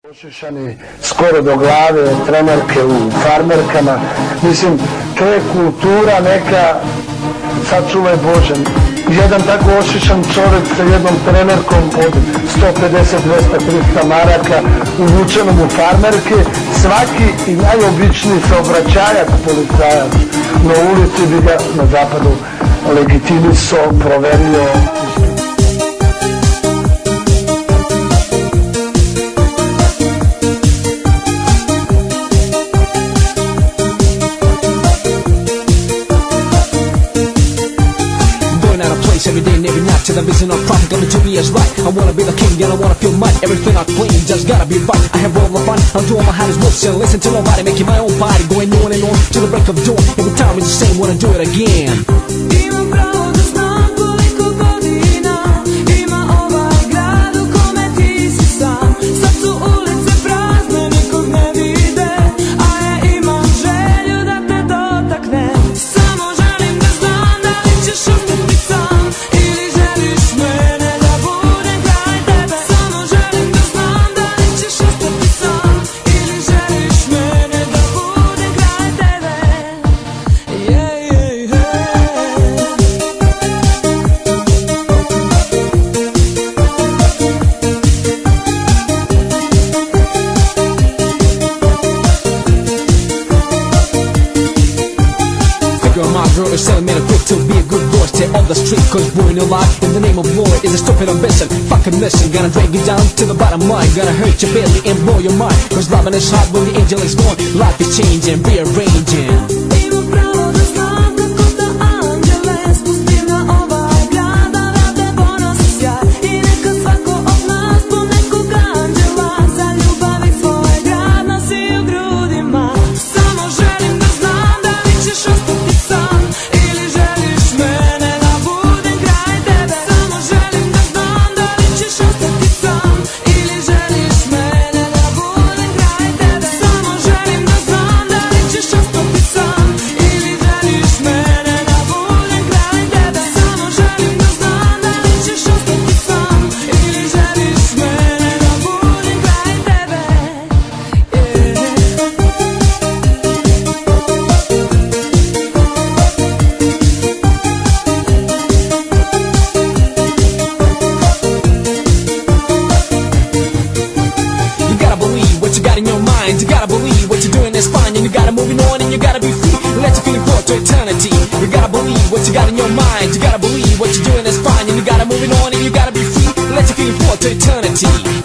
Ošišani skoro do glave, trenerke u farmerkama. Mislim, to je kultura neka, sačuvaj Bože. Jedan tako ošišan čovjek sa jednom trenerkom od 150, 200, 300 maraka uvučenom u farmerke, svaki i najobičniji saobraćajac policajac na ulici bi ga na zapadu legitimisao, proverio. Every day and every night till the vision of profit gonna do me as right. I wanna be the king and I wanna feel might. Everything I claim just gotta be right. I have all the fun, I'll do all my hardest moves and listen to nobody, making my own body going on and on till the break of dawn. Every time it's the same, wanna do it again. Imam pravo da znam koliko godina ima ovaj grad u kome ti si sam. Sad su ulice prazne, nikog ne vide, a ja imam želju da te dotaknem. Samo želim da znam da li ćeš ostati sam ili želiš mene da budem kraj tebe. Samo želim da znam da li ćeš ostati sam ili želiš mene da budem kraj tebe. My girl is telling me to quit to be a good boy. Stay on the street cause ruin your life in the name of war is a stupid ambition. Fucking mission, gonna drag you down to the bottom line. Gonna hurt your belly and blow your mind. Cause loving is hard when the angel is gone. Life is changing, rearranging. Imam pravo da znam kako da anđele spustim na ovaj grad, da vrate ponosi sjaj. I neka svako od nas po nekog anđela za ljubav i svoj grad nosi u grudima. Samo želim da znam da li ćeš ostati sam ili želiš mene da budem kraj tebe. Samo želim da znam da li ćeš ostati sam ili želiš mene da budem kraj tebe. Samo želim da znam da li ćeš ostati sam ili želiš mene da budem kraj tebe. Samo želim da znam da li ćeš ostati sam ili želiš mene da budem kraj tebe. You gotta believe what you got in your mind. You gotta believe what you're doing is fine. And you gotta moving on and you gotta be free. Let your feeling forth to eternity. You gotta believe what you got in your mind. You gotta believe what you're doing is fine. And you gotta moving on and you gotta be free. Let your feeling forth to eternity.